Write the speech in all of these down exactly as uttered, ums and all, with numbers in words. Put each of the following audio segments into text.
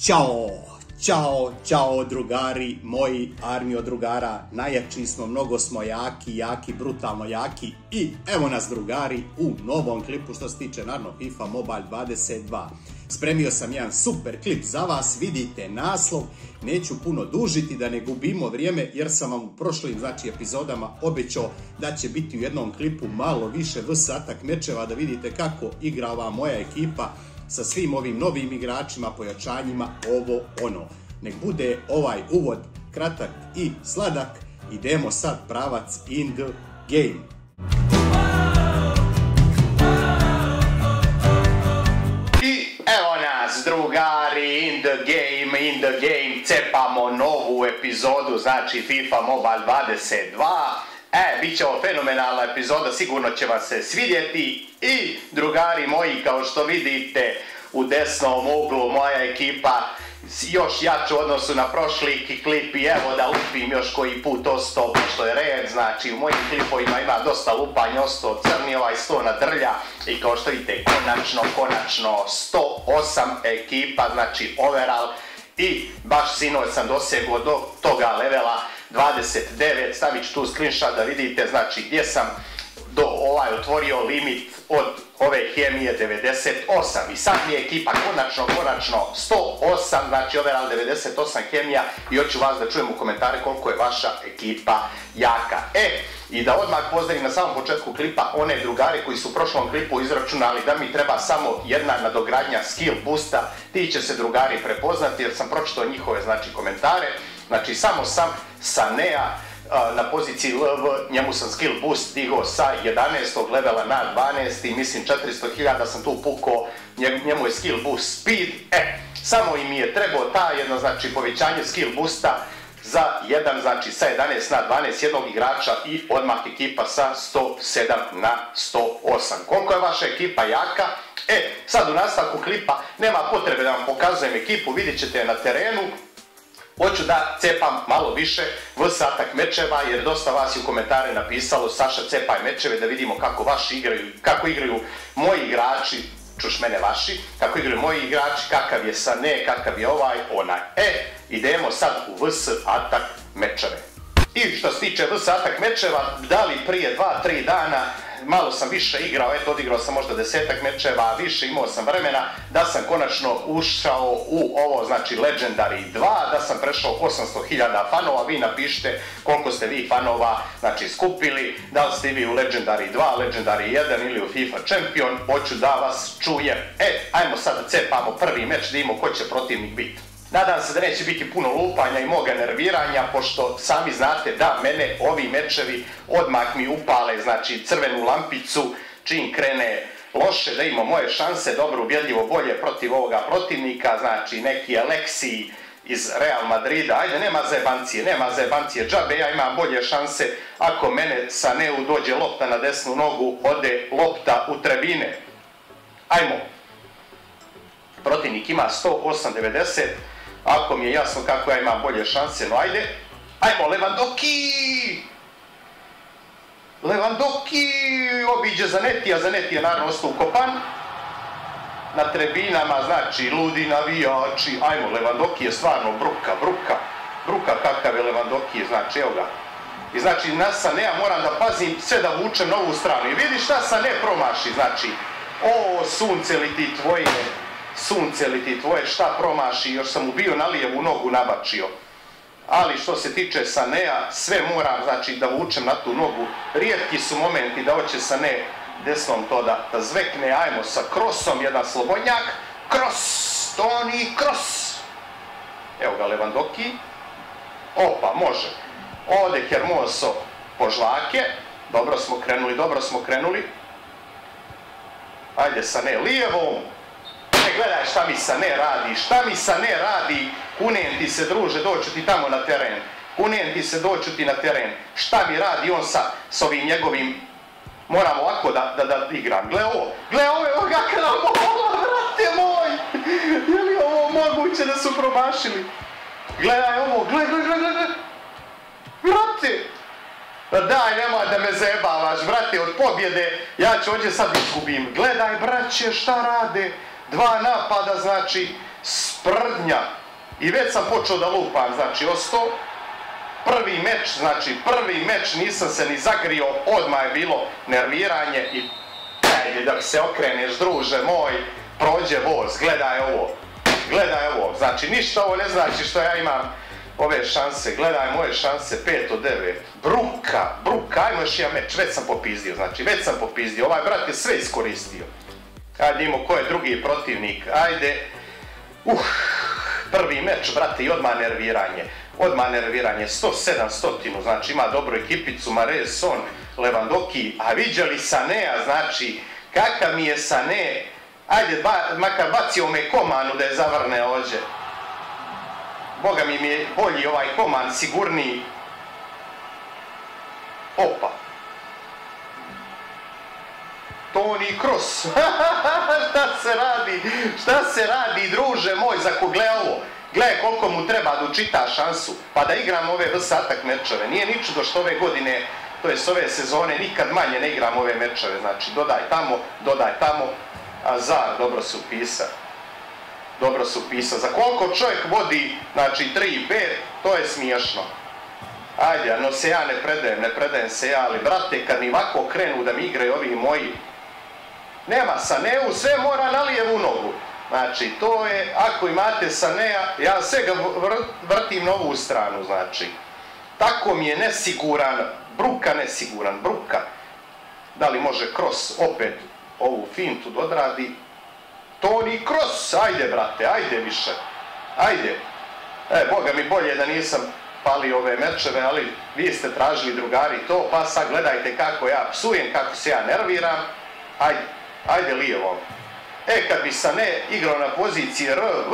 Ćao, ćao, ćao drugari, moji armijo drugara, najjači smo, mnogo smo jaki, jaki, brutalno jaki i evo nas drugari u novom klipu što se tiče naravno FIFA Mobile dvadeset dva. Spremio sam jedan super klip za vas, vidite naslov, neću puno dužiti da ne gubimo vrijeme jer sam vam u prošlim znači, epizodama obećao da će biti u jednom klipu malo više vs atak mečeva da vidite kako igra ova moja ekipa sa svim ovim novim igračima, pojačanjima, ovo ono. Nek bude ovaj uvod kratak i sladak, idemo sad pravac in the game. I evo nas drugari, in the game, in the game, cepamo novu epizodu, znači FIFA Mobile dvadeset dva. E, bit će ovo fenomenalna epizoda, sigurno će vam se svidjeti i drugari moji, kao što vidite u desnom uglu moja ekipa još jaču u odnosu na prošli klip i evo da lupim još koji put ostao, pošto je red, znači u mojim klipovima ima dosta lupanja, ostao crni ovaj sto nadrlja i kao što vidite konačno, konačno sto osam ekipa, znači overall i baš sinoć sam dosegao do toga levela dvadeset devet, stavit ću tu screenshot da vidite znači gdje sam do ovaj otvorio limit od ove hemije devedeset osam i sad mi je ekipa konačno, konačno sto osam, znači overall devedeset osam hemija i hoću vas da čujem u komentare koliko je vaša ekipa jaka. E, i da odmah pozdravim na samom početku klipa one drugare koji su u prošlom klipu izračunali da mi treba samo jedna nadogradnja skill boosta, ti će se drugari prepoznati jer sam pročitao njihove znači komentare, znači samo sam Sanea na poziciji L V, njemu sam skill boost digao sa jedanaestog levela na dvanaesti, mislim četiristo hiljada sam tu pukao, njemu je skill boost speed, e, samo im je trebao ta jedno znači povećanje skill boosta za jedan, znači sa jedanaest na dvanaest jednog igrača i odmah ekipa sa sto sedam na sto osam. Koliko je vaša ekipa jaka? E, sad u nastavku klipa nema potrebe da vam pokazujem ekipu, vidjet ćete je na terenu. Hoću da cepam malo više vs atak mečeva jer dosta vas je u komentare napisalo Saša cepaj mečeve da vidimo kako vaši igraju, kako igraju moji igrači, čuš mene vaši, kako igraju moji igrači, kakav je Sané, kakav je ovaj, onaj. E, idemo sad u vs atak mečeve. I što se tiče vs atak mečeva, da li prije dva tri dana malo sam više igrao, eto odigrao sam možda desetak mečeva, više imao sam vremena da sam konačno ušao u ovo, znači Legendary dva, da sam prešao osamsto hiljada fanova, vi napišite koliko ste vi fanova, znači skupili, da li ste vi u Legendary dva, Legendary jedan ili u FIFA Champion, hoću da vas čujem. E, ajmo sad da cepamo prvi meč, da vidimo ko će protivnik biti. Nadam se da neće biti puno lupanja i moga nerviranja, pošto sami znate da mene ovi mečevi odmah mi upale, znači crvenu lampicu, čim krene loše, da imamo moje šanse, dobro, ubjedljivo bolje protiv ovoga protivnika, znači neki Alexi iz Real Madrida, ajde nema zajebancije, nema zajebancije, džabe, ja imam bolje šanse, ako mene Saneu dođe lopta na desnu nogu, ode lopta u tribine. Ajmo, protivnik ima sto osam devedeset, ako mi je jasno kako ja imam bolje šanse, no ajde, ajmo Lewandowski! Lewandowski obiđe Zanetija, Zanetti je naravno ostao ukopan. Na tribinama, znači, ludi navijači, ajmo, Lewandowski je stvarno bruka, bruka, bruka kakav je Lewandowski, znači, evo ga. I znači, na Sanea moram da pazim sve da vučem na ovu stranu. I vidi šta Sané promaši, znači, o, sunce li ti tvoje, sunce li ti tvoje, šta promaši, još sam mu bio na lijevu nogu nabačio. Ali što se tiče Sanea, sve moram znači da vučem na tu nogu. Rijetki su momenti da hoće Sané desnom to da, da zvekne, ajmo sa krosom, jedan slobodnjak, kros, Toni, kros. Evo ga Lewandowski, opa, može. Ode Hermoso po žvake, dobro smo krenuli, dobro smo krenuli. Ajde Sané lijevom. Gledaj šta mi Sané radi, šta mi Sané radi, kunem ti se druže, doću ti tamo na teren, kunem ti se doću ti na teren, šta mi radi on sa, s ovim njegovim, moram ovako da, da, da igram, gle ovo, gle ovo, evo ga kada ovo, vrate moj, je li ovo moguće da su promašili, gledaj ovo, gle, gle, gle, gle, vrate, daj nemoj da me zajebavaš, brate, od pobjede, ja ću ovdje sad izgubim, gledaj braće šta rade, dva napada, znači, sprdnja, I već sam počeo da lupam, znači ostao. Prvi meč, znači prvi meč nisam se ni zagrio, odmah je bilo nerviranje i ajde da se okreneš druže moj, prođe voz, gledaj ovo, gledaj ovo, znači ništa ovo ne znači što ja imam ove šanse, gledaj moje šanse, pet od devet, bruka, bruka, ajmo još jedan meč, već sam popizdio, znači već sam popizdio, ovaj brat je sve iskoristio. Ajde imamo ko je drugi protivnik, ajde, uh, prvi meč, brate, i odmah nerviranje. Odmah nerviranje, sto sedam stotinu, znači ima dobru ekipicu, Mahrez, Son, Lewandowski, a viđali Sanea, znači, kakav mi je Sané, ajde, ba, makar bacio me Komanu da je zavrne ođe. Boga mi mi je bolji ovaj Koman, sigurniji. Opa. Toni Kroos, šta se radi, šta se radi, druže moj, za ko gle ovo. Gledaj koliko mu treba da učita šansu, pa da igram ove vsatak mečeve. Nije ničudo što ove godine, to jest ove sezone, nikad manje ne igram ove mečeve. Znači, dodaj tamo, dodaj tamo, a Zar, dobro se upisa. Dobro se upisa. Za koliko čovjek vodi, znači, tri pet, to je smiješno. Ajde, no se ja ne predajem, ne predajem se ja, ali brate, kad mi ovako krenu da mi igraju ovi moji, nema Saneu, sve mora na lijevu nogu. Znači, to je, ako imate Sanea, ja sve ga vrtim na ovu stranu, znači. Tako mi je nesiguran, bruka nesiguran, bruka. Da li može Kroos opet ovu fintu da odradi? Toni Kroos, ajde brate, ajde više, ajde. E, boga mi bolje da nisam palio ove mečeve, ali vi ste tražili drugari to, pa sad gledajte kako ja psujem, kako se ja nerviram. Ajde, ajde lijevo. E, kad bi Sané igrao na poziciji R V,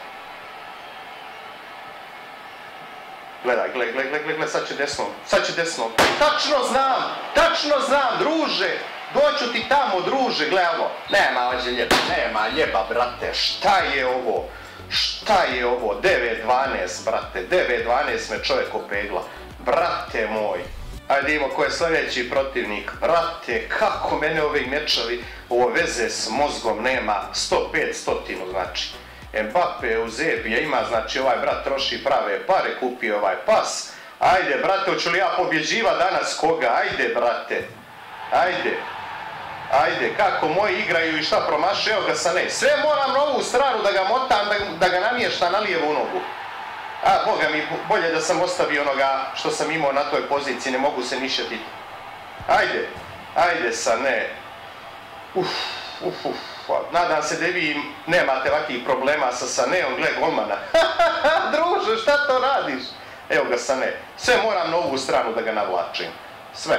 gledaj, gledaj, gledaj, gledaj, sad će desno, sad će desno. Tačno znam, tačno znam, druže, doću ti tamo, druže, gledaj ovo. Nema ođe ljeba, nema ljeba, brate, šta je ovo? Šta je ovo? devet dvanaest, brate, devet dvanaest me čovjek opegla. Brate moj. Ajde imamo ko je sljedeći protivnik. Brate, kako mene ovi mečevi, ovo veze s mozgom nema, sto pet stotinu znači. Mbappe, Eusebija ima, znači ovaj brat troši prave pare, kupio ovaj pas. Ajde, brate, hoću li ja pobjeđiva danas koga? Ajde, brate. Ajde. Ajde, kako moji igraju i šta promaše, evo ga Sané. Sve moram na ovu stranu da ga motam, da, da ga namješta na lijevu nogu. A, boga mi, bolje da sam ostavio onoga što sam imao na toj poziciji, ne mogu se nišetiti. Ajde, ajde Sané. Uf, uf, uf. Nadam se da vi nemate ovakvih problema sa Saneom, gle golmana. Druže, šta to radiš? Evo ga Sané. Sve moram na ovu stranu da ga navlačim. Sve.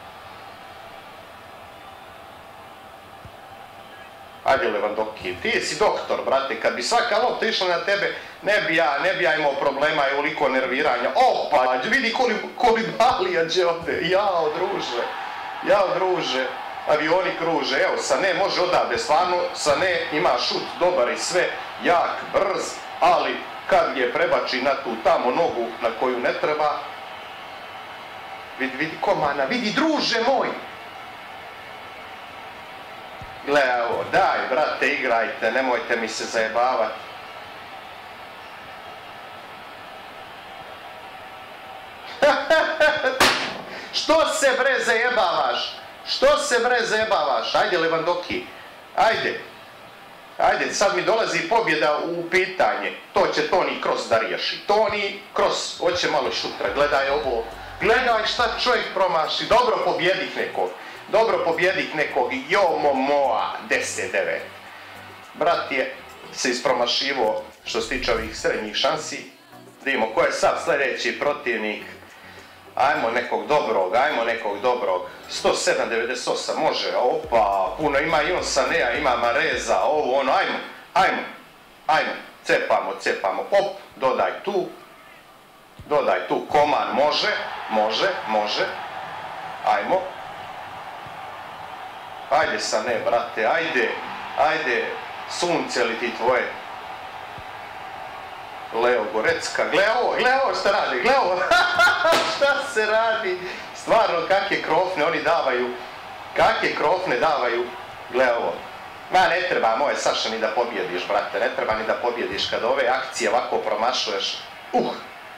Ajde Lewandowski, ti si doktor, brate, kad bi svaka lopta išla na tebe, ne bi ja, ne bi ja imao problema i ovoliko nerviranja. Opa, vidi Koulibalija gdje ovdje, jao druže, jao druže, avioni kruže, evo, Sané može odavde, stvarno, Sané ima šut dobar i sve, jak, brz, ali kad je prebači na tu tamo nogu na koju ne treba, vidi, vidi Komana, vidi druže moj, gle ovo, daj brate igrajte, nemojte mi se zajebavati. Što se bre zajebavaš? Što se bre zajebavaš? Ajde Lewandowski, ajde. Ajde, sad mi dolazi pobjeda u pitanje. To će Toni Kroos da riješi. Toni Kroos, hoće malo šutra, gledaj ovo. Gledaj šta čovjek promaši, dobro pobjedih nekog. Dobro pobjedih nekog, jomo moa, deset devet. Brat je se ispromašivo što se tiče ovih srednjih šansi. Vidimo ko je sad sljedeći protivnik. Ajmo nekog dobrog, ajmo nekog dobrog. sto sedam devedeset osam, može, opa, puno ima i on Sanea, ima Mahreza, ovo ono, ajmo, ajmo, ajmo, cepamo, cepamo, op, dodaj tu, dodaj tu, Koman, može, može, može, ajmo. Ajde Sané, brate, ajde, ajde, sunce li ti tvoje. Leo Gorecka, gle ovo, gle ovo šta radi, gle ovo, šta se radi, stvarno kakve krofne oni davaju, kakve krofne davaju, gle ovo, Ma ne treba, moje Saša, ni da pobjediš, brate, ne treba ni da pobjediš kad ove akcije ovako promašuješ. Uh!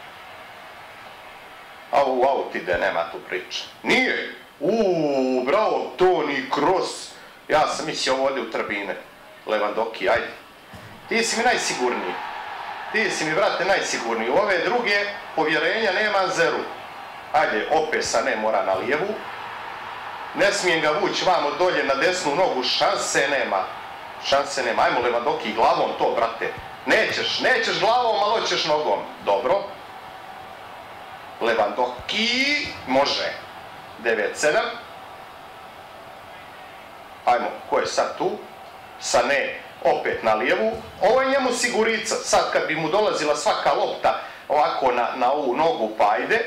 Au, out ide, nema tu priče. Nije! Uuu, bravo, Toni Kroos. Ja sam mislio ovo ovdje u tribine. Lewandowski, ajde. Ti si mi najsigurniji. Ti si mi, brate, najsigurniji. U ove druge povjerenja nema zeru. Ajde, opet Sané mora na lijevu. Ne smijem ga vući vamo dolje na desnu nogu, šanse nema. Šanse nema. Ajmo Lewandowski glavom to, brate. Nećeš, nećeš glavom, ali hoćeš nogom. Dobro. Lewandowski, može. devet sedam. Ajmo, ko je sad tu? Sané opet na lijevu. Ovo je njemu sigurica. Sad kad bi mu dolazila svaka lopta ovako na, na ovu nogu, pa ajde.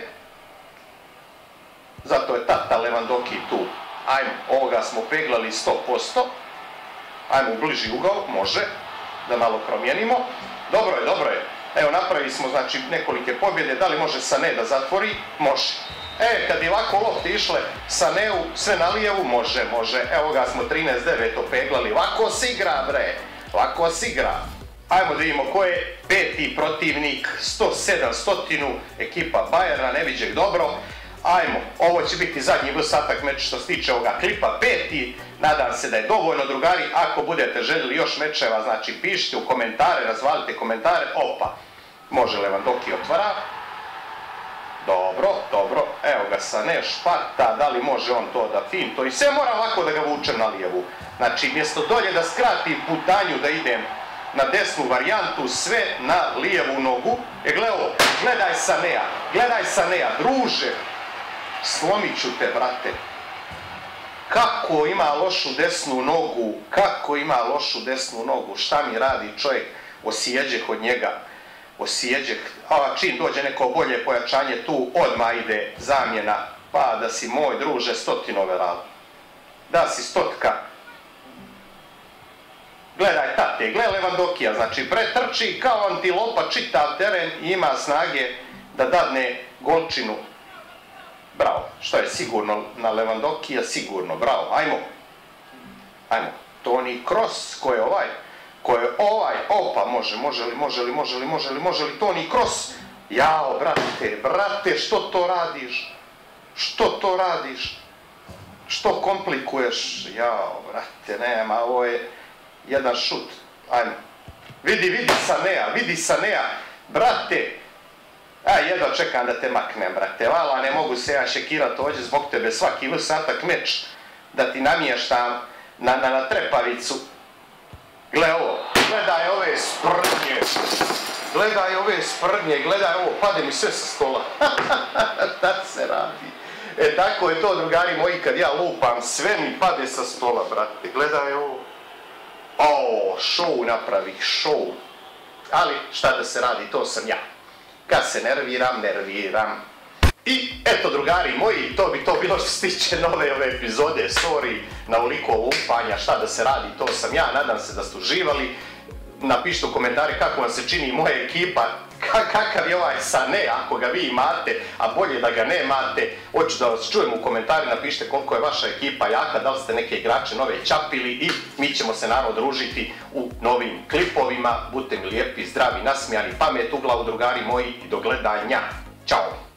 Zato je tata Lewandowski tu. Ajmo, ovoga smo peglali sto posto. Ajmo u bliži ugao, može. Da malo promijenimo. Dobro je, dobro je. Evo, napravili smo, znači, nekolike pobjede. Da li može Sané da zatvori? Može. E, kad je ovako lopte išle Sanéu sve na lijevu, može, može. Evo ga smo trinaest devet opeglali. Ovako se igra, bre. Ovako se igra. Ajmo da vidimo ko je peti protivnik. sto sedam stotinu ekipa Bayerna, ne viđe dobro. Ajmo, ovo će biti zadnji vsatak meč što se tiče ovoga klipa, peti, nadam se da je dovoljno, drugari. Ako budete željeli još mečeva, znači pišite u komentare, razvalite komentare. Opa, može Lewandowski otvara. Dobro, dobro, evo ga Sané šparta, da li može on to da finto i sve mora ovako da ga vučem na lijevu. Znači, mjesto dolje da skratim putanju da idem na desnu varijantu, sve na lijevu nogu. E, gledaj ovo, gledaj Sanéa, gledaj Sanéa, druže. Slomit ću te, brate. Kako ima lošu desnu nogu, kako ima lošu desnu nogu, šta mi radi čovjek, osjeđeh od njega, osjeđeh, a čim dođe neko bolje pojačanje tu, odmah ide zamjena, pa da si moj druže stotin overall, da si stotka. Gledaj tate, gledaj Lewandowskija, znači pretrči kao antilopa čitav teren i ima snage da dadne golčinu. Bravo, što je sigurno na Lewandowskija, sigurno, bravo, ajmo. Ajmo, Toni Kroos, ko je ovaj? Ko je ovaj? Opa, može, može li, može li, može li, može li, može li, Toni Kroos? Jao, brate, brate, što to radiš? Što to radiš? Što komplikuješ? Jao, brate, nema, ovo je jedan šut. Ajmo. Vidi, vidi Sanéa, vidi Sanéa, brate. A, jedva čekam da te maknem, brate. Vala, ne mogu se ja šekirat ovdje zbog tebe svaki vsatak meč da ti namještam na, na, na trepavicu. Gle ovo, gledaj ove sprdnje. Gledaj ove sprdnje, gledaj ovo, pade mi sve sa stola. Šta se radi? E, tako je to, drugari moji, kad ja lupam, sve mi pade sa stola, brate. Gledaj ovo. O, šou napravih, šou. Ali, šta da se radi, to sam ja. Kad se nerviram, nerviram. I eto, drugari moji, to bi to bilo što se tiče nove ove epizode, sorry na ovoliko lupanja, šta da se radi, to sam ja, nadam se da ste uživali. Napišite u komentari kako vam se čini moja ekipa, kakav je ovaj Sané, ako ga vi imate, a bolje da ga nemate. Hoću da vas čujem u komentari, napišite koliko je vaša ekipa jaka, da li ste neke igrače nove čapili i mi ćemo se naravno družiti u novim klipovima. Budite mi lijepi, zdravi, nasmijani, pamet u glavu, drugari moji, i do gledanja. Ćao!